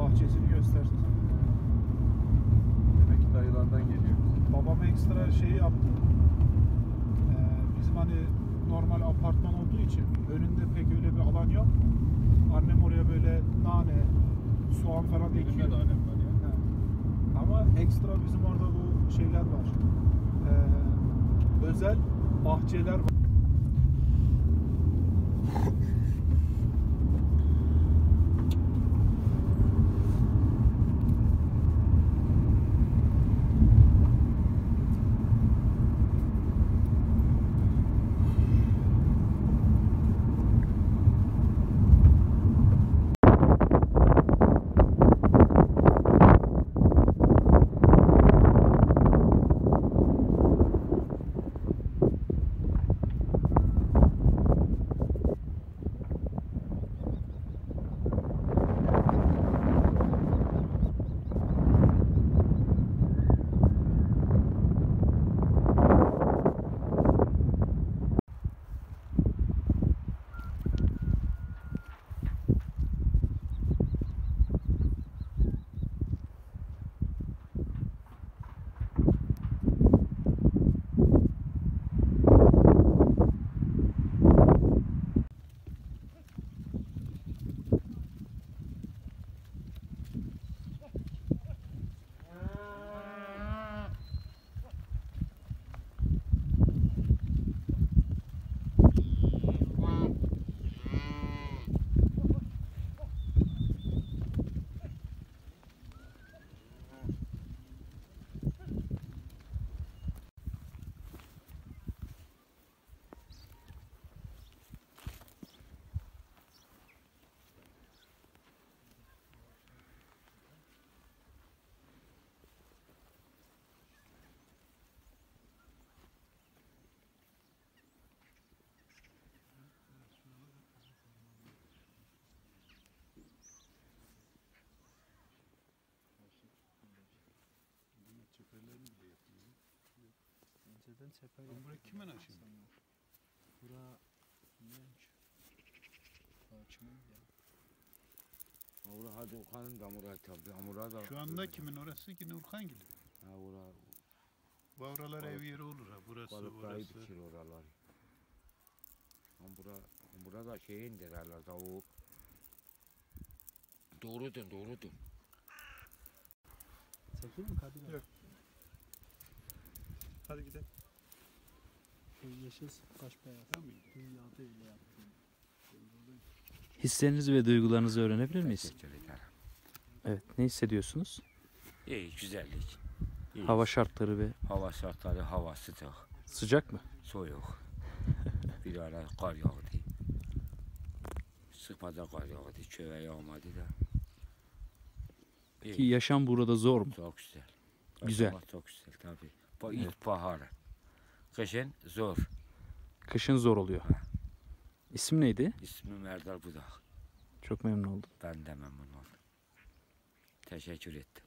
bahçesini göstersin. Demek ki dayılardan geliyor. Babam ekstra şeyi yaptı. Bizim hani normal apartman olduğu için önünde pek öyle bir alan yok. Annem oraya böyle nane, soğan falan Benim de ekiyor. annem var ya. Ama ekstra bizim orada bu şeyler var. Özel bahçeler var. Çeperlerini bile yapıyor. Önceden çeper Burası kimin aşı? Bura bilmiyorum ki. Hakimin ya. Ora hadi Okan'ın da Murat tabii. Murat da. Şu anda kimin orası ki Nurkan gibi. Ha ora. Bu oralar ev yeri olur ha. Burası Balıkları orası. biçir oralar. Bura da şeyindir herhalde o. Doğrudur. Çekeyim mi Kadir abi? Yok. Hadi gidelim. Şu yeşil kaş beyaz. Tamam mı? Dünyada öyle yaptım. Hislerinizi ve duygularınızı öğrenebilir miyiz? Teşekkür ederim. Evet, ne hissediyorsunuz? İyi, güzellik. İyi. Hava şartları ve Hava şartları, hava sıcak, sıcak mı? soğuk. Bir ara kar yağdı. Sıkmaca kar yağdı, köye yağmadı da. Ki yaşam burada zor mu? Çok güzel. Güzel. Yaşamak çok güzel tabii. Bu ilkbahar. Kışın zor. Kışın zor oluyor. İsim neydi? İsmim Erdal Budak. Çok memnun oldum. Ben de memnun oldum. Teşekkür ettim.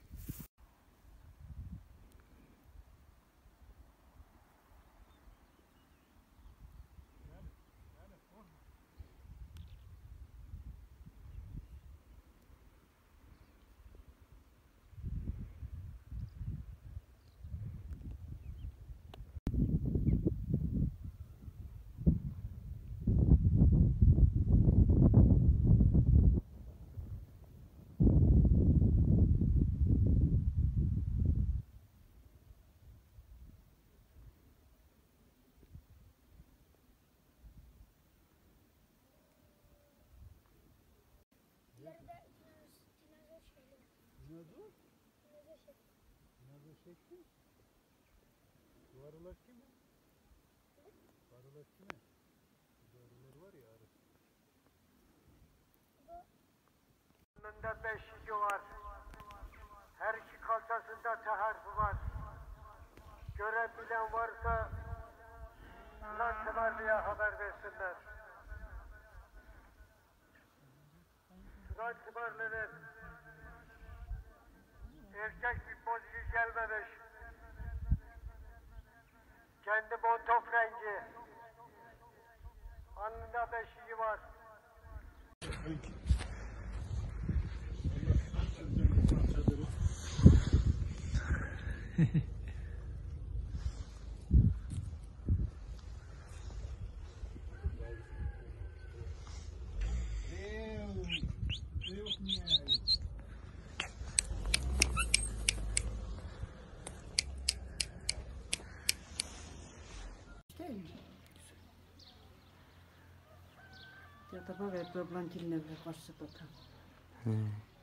Arılar kimin? Arılar kimin? Arılar var ya arı. Önünde 5 şişi var. Her iki kalçasında T harfi var. Görebilen varsa Transibarlı'ya haber versinler. Transibarlı'nın erkek bir pozisyonu gelmemiş. Kendi montof rengi. Alnında beşiği var. Ya da bak ablan gelinle karşı da tam. He.